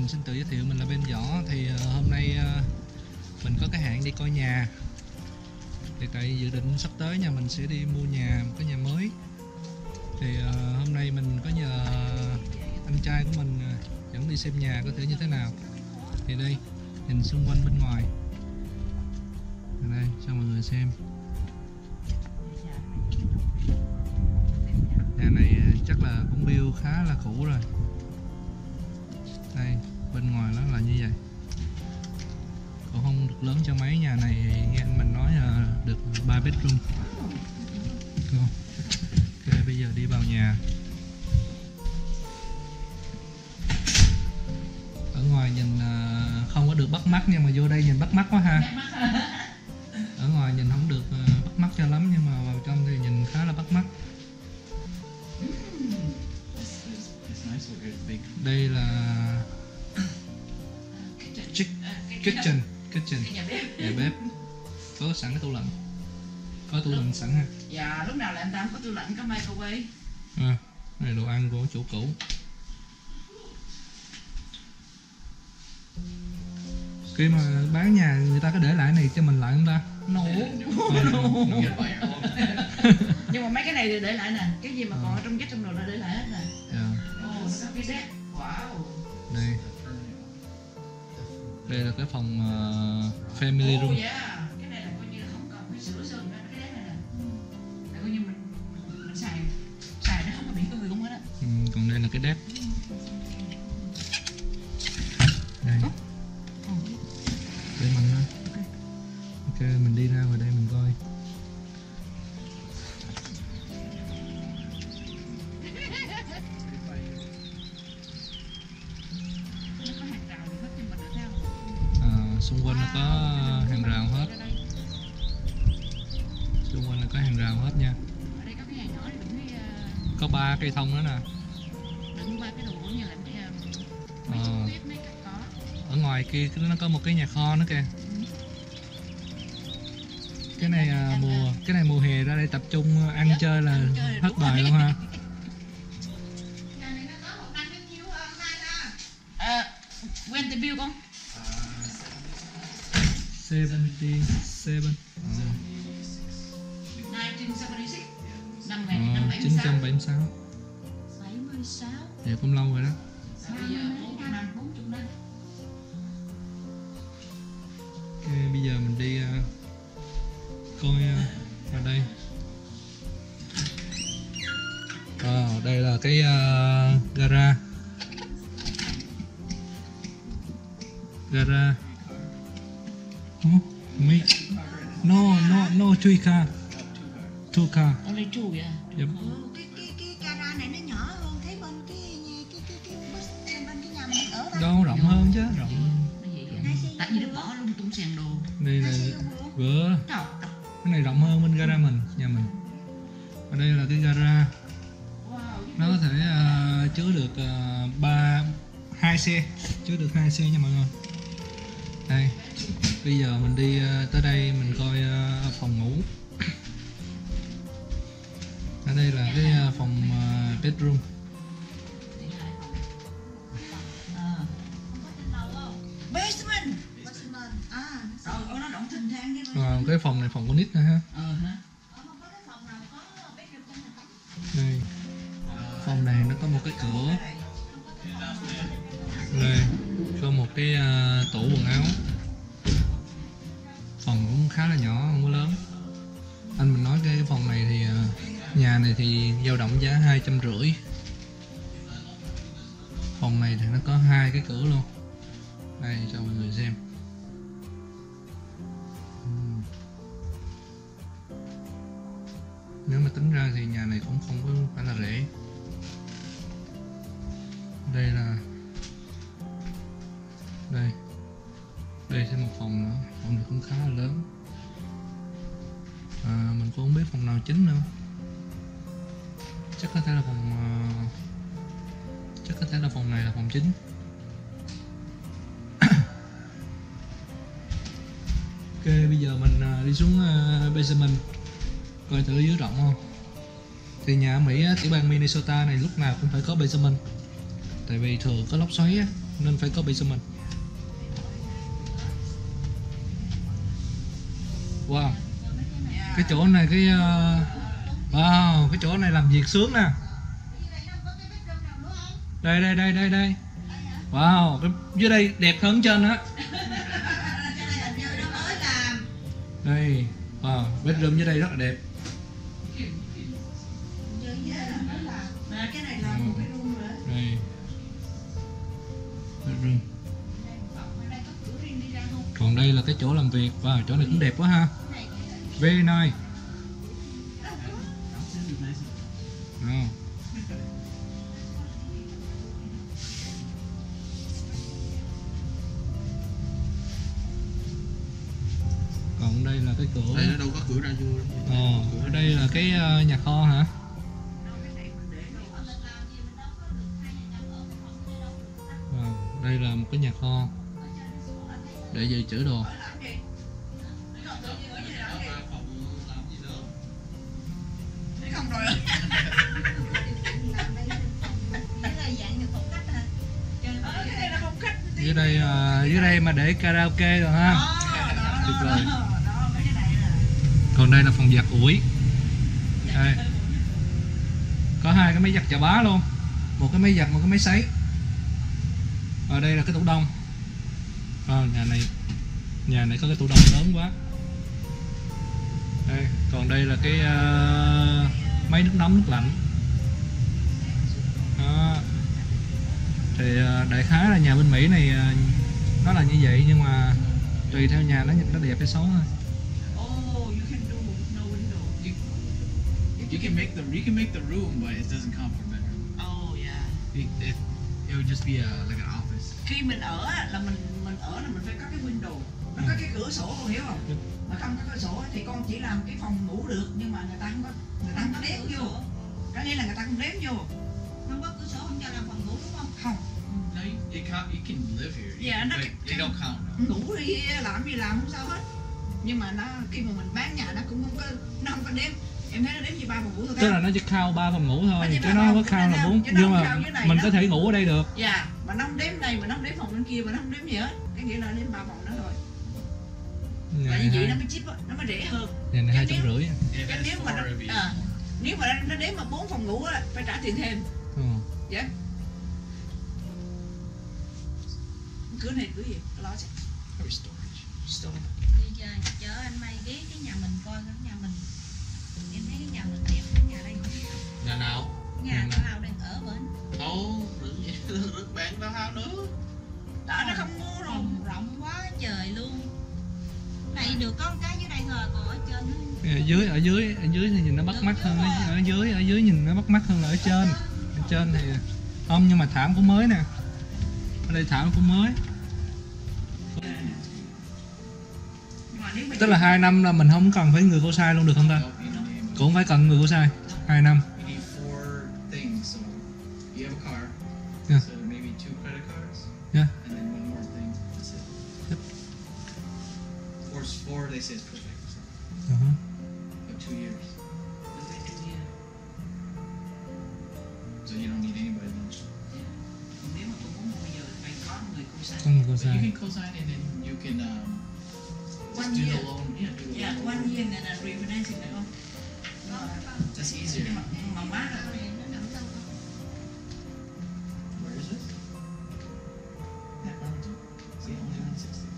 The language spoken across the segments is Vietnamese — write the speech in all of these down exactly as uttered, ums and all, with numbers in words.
mình xin tự giới thiệu, mình là Ben Võ. Thì uh, hôm nay uh, mình có cái hẹn đi coi nhà. Thì tại dự định sắp tới nhà mình sẽ đi mua nhà, một cái nhà mới. Thì uh, hôm nay mình có nhờ anh trai của mình uh, dẫn đi xem nhà có thể như thế nào. Thì đây, nhìn xung quanh bên ngoài. Đây, cho mọi người xem. Nhà này chắc là cũng build khá là cũ rồi. Đây, bên ngoài nó là như vậy. Cũng không được lớn cho mấy. Nhà này nghe anh mình nói là được ba bedroom. Ok, bây giờ đi vào nhà. Ở ngoài nhìn không có được bắt mắt, nhưng mà vô đây nhìn bắt mắt quá ha. Ở ngoài nhìn không được bắt mắt cho lắm, nhưng mà vào trong thì nhìn khá là bắt mắt. Đây là kitchen, kitchen, nhà bếp. Có sẵn cái tủ lạnh, có tủ lạnh sẵn ha. Dạ, lúc nào là anh Tám có tủ lạnh, có microwave. À, này đồ ăn của chủ cũ. Khi mà bán nhà người ta có để lại này cho mình lại không ta? Nổ. À, nổ. Nhưng mà mấy cái này thì để lại nè, cái gì mà còn ở trong cái trong đồ nó để lại hết nè. Yeah. Ồ, nó có cái deck. Wow. Đây. Đây là cái phòng uh, family room. Oh yeah. Cái này là coi như là không cần phải sửa sơn nữa, cái deck này nè. Là coi như mình mình, mình xài xài nó không có bị cái gì luôn hết á. Ừ, còn đây là cái deck. Đây. Để mình thôi. Ok. Ok, mình đi ra ngoài đây mình coi. Xung quanh nó có hàng rào hết. Xung quanh nó có hàng rào hết nha. Có ba cây thông nữa nè. Ờ. Ở ngoài kia nó có một cái nhà kho nữa kìa. Cái này à, mùa cái này mùa hè ra đây tập trung ăn chơi là hết bài luôn ha. When the bill con? seventy seven. Năm chín trăm bảy mươi sáu. bảy mươi sáu. Dạ cũng lâu rồi đó. Bây giờ bốn mươi năm, bốn mươi năm. Ok, bây giờ mình đi uh, coi uh, vào đây. À, đây là cái uh, gara. Gara. Oh, me. No, no, no, three car. Two car. Only two, yeah. Yep. Cái cái cái gara này nó nhỏ hơn thấy bên cái cái cái cái bus bên cái nhà mình ở ta. Đâu rộng hơn chứ, rộng. Tại vì nó bỏ lung tung sàn đồ. Đây là vừa. Cái này rộng hơn bên gara mình, nhà mình. Ở đây là cái gara. Nó có thể uh, chứa được uh, ba hai xe, chứa được hai xe nha mọi người. Đây. Bây giờ mình đi uh, tới đây mình coi uh, phòng ngủ. Ở đây là cái uh, phòng uh, bedroom. Basement. Basement. À, rồi nó động thình thang cái. À, cái phòng này phòng của nít nữa ha. Ờ hả? Đây. Phòng này nó có một cái cửa. Đây, có một cái uh, tủ quần áo. Phòng cũng khá là nhỏ, không có lớn. Anh mình nói cái phòng này thì uh, nhà này thì dao động giá hai trăm rưỡi. Phòng này thì nó có hai cái cửa luôn. Đây cho mọi người xem. uhm. Nếu mà tính ra thì nhà này cũng không có phải là rẻ. Đây là đây đây thêm một phòng nữa. Phòng này cũng khá là lớn. À, mình cũng không biết phòng nào chính nữa. Chắc có thể là phòng uh, chắc có thể là phòng này là phòng chính. Ok, bây giờ mình uh, đi xuống uh, basement coi thử dưới rộng không. Thì nhà ở Mỹ, tiểu bang Minnesota này lúc nào cũng phải có basement. Tại vì thường có lốc xoáy á, nên phải có bị xung mình. Wow, cái chỗ này cái uh, wow, cái chỗ này làm việc sướng nè. Đây đây đây đây đây. Wow, cái dưới đây đẹp hơn trên á. Đây, wow, bedroom dưới đây rất là đẹp. Cái này là một cái room nữa. Đây. Bedroom. Còn đây là cái chỗ làm việc. Wow, chỗ này cũng đẹp quá ha. Very nice. Wow. Còn đây là cái cửa. Đây nó đâu có cửa ra vô đâu. Ờ, ở đây là cái uh, nhà kho hả? Wow, đây là một cái nhà kho để dự trữ đồ. Không rồi. Dưới đây uh, dưới đây mà để karaoke rồi ha. Tuyệt vời. Còn đây là phòng giặt ủi. Đây. Có hai cái máy giặt chà bá luôn. Một cái máy giặt, một cái máy sấy. Ở đây là cái tủ đông. À, nhà này nhà này có cái tủ đông lớn quá. Đây, còn đây là cái uh, máy nước nóng nước lạnh. Đó. Thì uh, đại khái là nhà bên Mỹ này uh, nó là như vậy, nhưng mà tùy theo nhà nó nó đẹp hay xấu thôi. Oh, you can do no window. You, you can make the you can make the room, but it doesn't come from bedroom. Oh yeah. It, it, it would just be a, like an office. Khi mình ở á, là mình mình ở là mình phải có cái window, nó có cái cửa sổ, con hiểu không? Yep. Mà không có cửa sổ thì con chỉ làm cái phòng ngủ được, nhưng mà người ta không có người ta không có đếm vô. Có nghĩa là người ta không đếm vô. Không có cửa sổ không cho làm phòng ngủ đúng không? Không. No, you, you, can't, you can live here. You, Yeah, nó but cái- they don't count. No. Ngủ đi làm gì làm không sao hết. Nhưng mà nó khi mà mình bán nhà nó cũng không có nó không có đếm. Em thấy nó đếm như ba phòng ngủ thôi. Tức là nó chỉ count ba phòng ngủ thôi, Chỉ chứ ba nó không phòng có count là ngủ bốn. thôi, chứ nó Nhưng không mà count dưới này mình đó. có thể ngủ ở đây được. Dạ, mà nó không đếm đây, mà nó không đếm phòng bên kia, mà nó không đếm gì hết. Cái nghĩa là đếm ba phòng đó thôi. Nhà Tại này vì vậy hai, nó mới chip á, nó mới rẻ hơn. nhà này hai trăm rưỡi. If Cái it's nếu mà four, nó, it'd be à, more. nếu mà nó đếm mà bốn phòng ngủ á, phải trả tiền thêm. Ừ. Dạ. Cửa này cửa gì? Closet. Probably storage. Store. Đi chờ, chở anh May ghé cái nhà mình coi cái nhà mình. Em thấy cái nhà mình đẹp, cái nhà đây. Nhà nào? Nhà tao nào đang ở bển. Ồ, đừng đừng bán tao hao nữa. Đó, nó không mua rồi. Rộng, rộng quá trời luôn. Này được có một cái dưới đây thôi, còn ở trên nó Ở dưới ở dưới ở dưới thì nhìn nó bắt mắt hơn, ở ở dưới ở dưới nhìn nó bắt mắt hơn là ở trên. Ở trên thì không, nhưng mà thảm cũng mới nè. Ở đây thảm cũng mới. Nhưng mà nếu mà Tức là hai năm là mình không cần phải người cô sai luôn được không ta? Nope, you don't need Cũng phải cần người cô sai. Hai năm. You need four things. So you have a car. Yeah. So maybe two credit cards. Yeah. And then one more thing. That's it. Yep. Four, four they say is perfect. So Uh-huh. but two years. So you don't need anybody much. nếu mà tôi muốn mua bây giờ phải có người cô sai. Có người cô But you sai. can co-sign and then you can um, just One do year. the loan. Yeah, do the Yeah, loan. one year and then refinancing được không? That's easier. Nhưng mà, mà má là Where is it? Yeah, Arlington. See, only one sixty.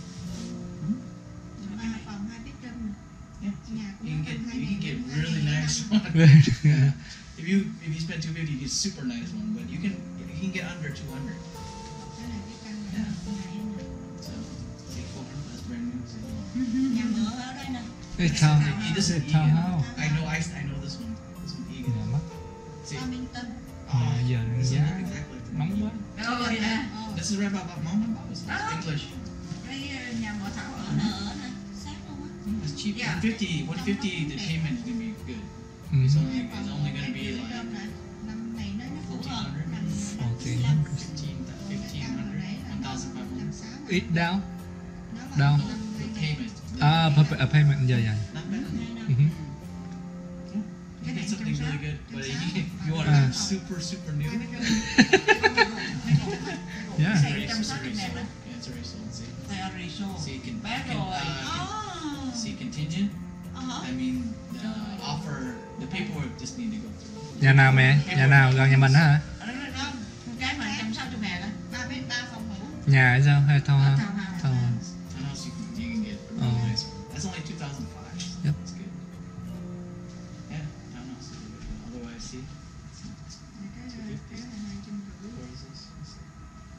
ba phòng hai bedroom. Yeah. Nhà cũng You can có get hai you can get ngày, really hai ngày nice năm. one. Yeah. If you if you spend two fifty, you get super nice one. But you can you can get under two hundred. Đó là cái căn Yeah. nhà em nè. So say four hundred. That's brand new. So, Nhà mở ở đây nè. Cái town, He doesn't- cái townhouse. I know I, I know this one. This one Egan. Nhà mắt. See, Farmington. À, giờ this is giá exactly like the nóng quá. Rồi nè. Ờ, This is right about mom and pop. It's Ah. English. Cái uh, nhà mở thảo ở ở nè. nè, ở nè. Sát luôn á. It's cheap. Yeah. one fifty. one fifty. The payment is gonna be good. Ừ. It's only Hai it's phòng only gonna hai be bedroom like nè. Năm này nó nó phù fourteen hợp. hundred. Nằm fourteen năm hundred. Fifteen. Fifteen hundred. One thousand five hundred. năm sáu. Ít down. Nó là Đâu? năm The hai payment. À, pa- à, payment giờ giờ. Not bad. Ừ. hứ. You get something really good, but if you, if you want Ah. super super new, Yeah. Cái It's này already, trăm it's sáu mươi already ngàn sold. đó. Yeah, it's already sold. See, They already sold. see, can, Bán can, rồi. uh, can, Oh. see contingent. Ờ. I mean, the offer, the paperwork just need to go through. Nhà nào mẹ? Nhà nào gần nhà mình á hả? Đó, đó, đó. Cái mà trăm sáu mươi ngàn á. Ba bên ba phòng ngủ. Nhà hay sao? Hay thâu ha? Thao hao. Thâu. Townhouse you can, you can get a really Oh. nice one. That's only two thousand five. Yep. That's good. Yeah, townhouse is a good one. Otherwise, see, it's, it's two fifty. Where is this? Let's see.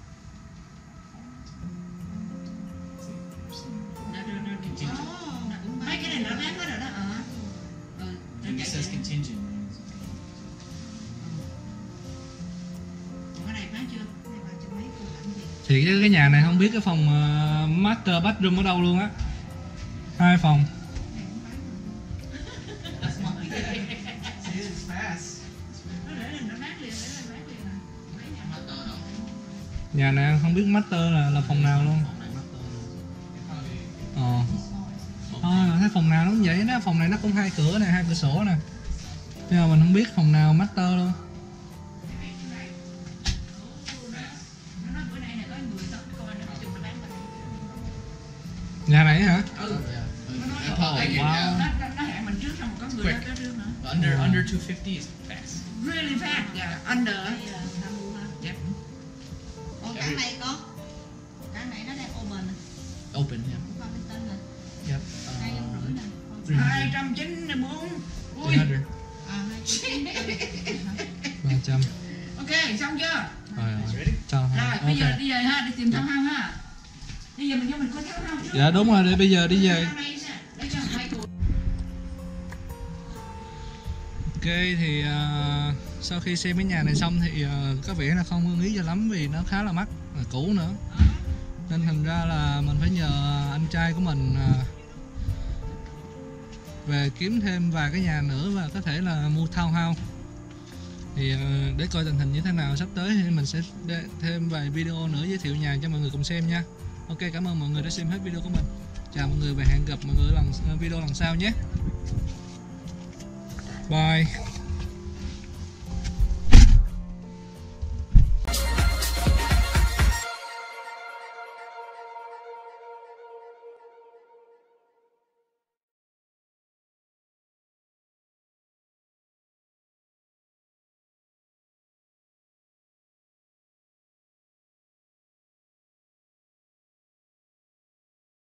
See, there's some- Đó, đó, đó, đó. Contingent. Oh. Mấy cái này nó bán hết rồi đó. Ờ. Ờ, nó And it chạy says chạy. contingent. Còn cái này bán chưa? Này bà chừng mấy cô làm gì? Thì cái, cái nhà này không biết cái phòng uh, master bedroom ở đâu luôn á. Hai phòng. Này cũng bán rồi. See, it's fast. Nó để lên nó bán liền, để lên bán liền à. Mấy nhà mà to đâu. Nhà này không biết master là là phòng nào luôn. Ờ. À, thấy phòng nào nó cũng vậy đó, phòng này nó cũng hai cửa này, hai cửa sổ nè. Nhưng mà mình không biết phòng nào master luôn. Nó nói bữa nay này có người tới coi nó chụp nó bán mình. Nhà này hả? Ừ. Oh, wow. Nó, nó, nó hẹn mình trước xong rồi có người Quick. đó tới trước nữa. Under Wow. under two fifty is fast. Really fast, yeah, under. Đây là tham mua ha. Yep. Ủa cái này có. Cái này nó đang open nè. Open, yeah. Qua bên tên nè. Yep. Hai trăm Uh, rưỡi nè. three hai trăm chín mươi bốn. Ui. three hundred. À hai trăm. ba trăm. Ok, xong chưa? Rồi It's rồi. ready? Chào. Rồi, bây giờ Ok. đi về ha, đi tìm thao hao ha. Bây giờ mình cho mình coi thao hao trước. Dạ đúng rồi, để bây giờ đi về. Thao này nè, để cho hai cụ. Ok thì uh, sau khi xem cái nhà này xong thì uh, có vẻ là không ưng ý cho lắm vì nó khá là mắc, là cũ nữa. Nên thành ra là mình phải nhờ anh trai của mình uh, về kiếm thêm vài cái nhà nữa và có thể là mua townhouse. Thì uh, để coi tình hình như thế nào sắp tới thì mình sẽ đe- thêm vài video nữa giới thiệu nhà cho mọi người cùng xem nha. Ok, cảm ơn mọi người đã xem hết video của mình. Chào mọi người và hẹn gặp mọi người lần video lần sau nhé. Bye.